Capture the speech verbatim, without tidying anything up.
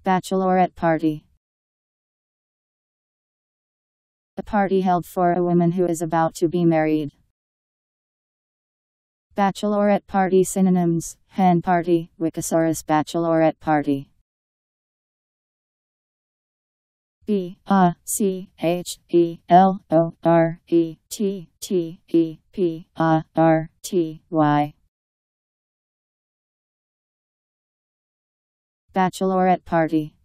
Bachelorette party. A party held for a woman who is about to be married. Bachelorette party synonyms: hen party, Wikisaurus. Bachelorette party. B A C H E L O R E T T E P A R T Y. Bachelorette party.